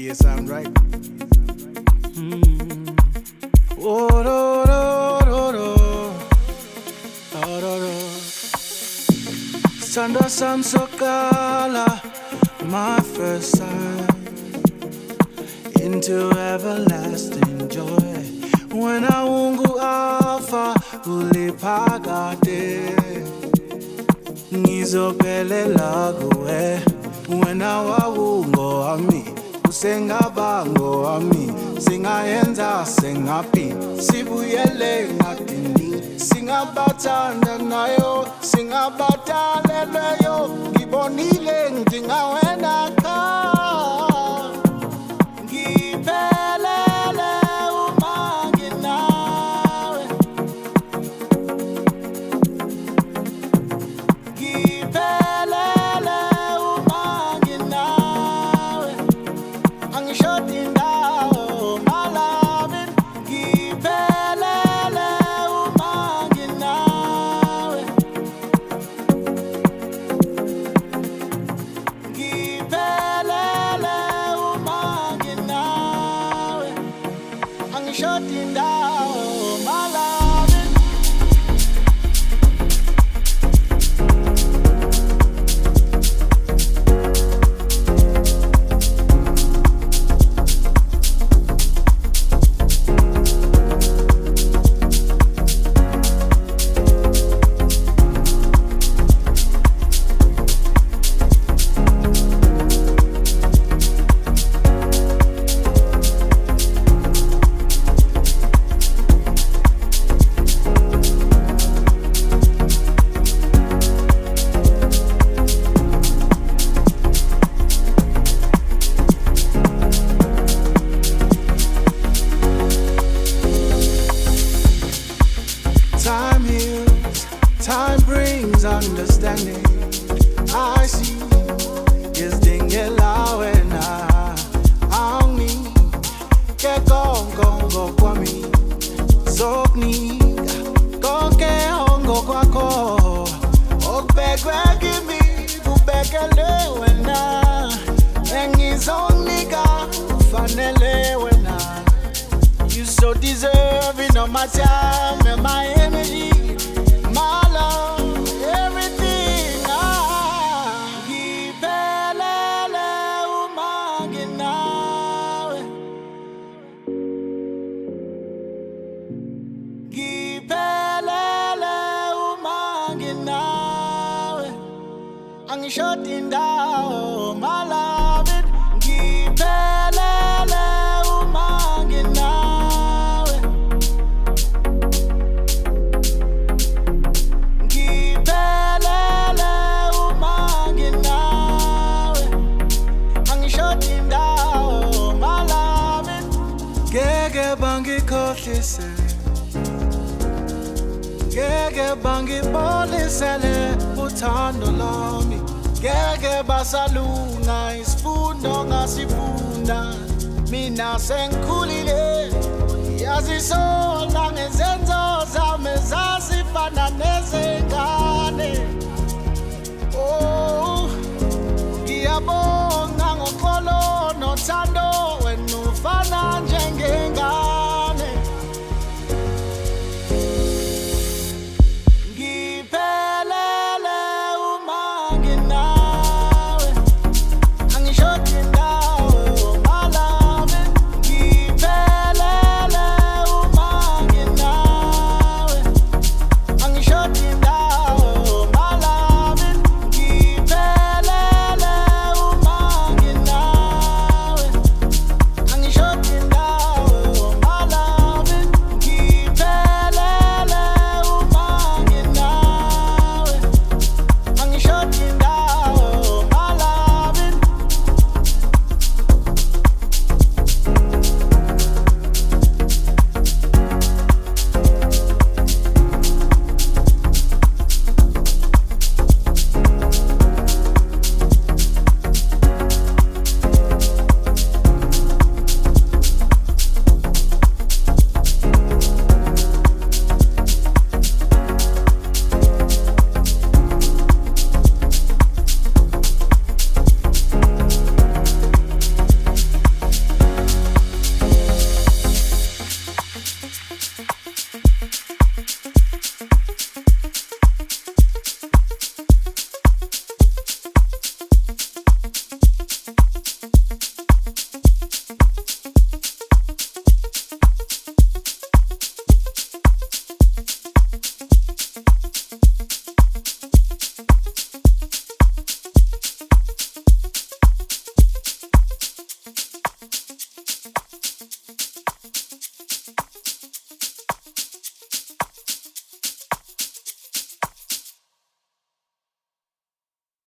Yes, I'm right. Oh, do, do, do, do. Oh, do, do. Sanda Samsokala, my first sight into everlasting joy. When I wungu alpha ulipagade ngizophelela kuwe. When I wawungo ami usengabango ami singayenza sengapi sibuyele ngadini singabathanda nayo singabathaleleyo ngibonile ngingawena ka ngiphelele uma nginawe ngiphelele uma nginawe angishodi ndawo malami ngiphelele uma nginawe ngiphelele uma nginawe angishodi ndawo malami. Time heals, time brings understanding. I see is dingela wena angni ke gongo kwami soknika konke ongo kwakho okubekwe kimi kubekele wena engizonika ufanele wena. You so deserving of my time and my energy, my love, everything. Ngiphelele uma nginawe, ngiphelele uma nginawe, angishodi ndawo my love, ngiphelele uma nginawe. Ngiphelele uma nginawe, angishodi ndawo my love. Ngeke bangikhohlise, ngeke bangibonisele uthando lami, ngeke basalunga isifundo ngasifunda. Mina sengikhulile yazisola ngezenzo zami zazifana nezengane. Oh, ngiyabona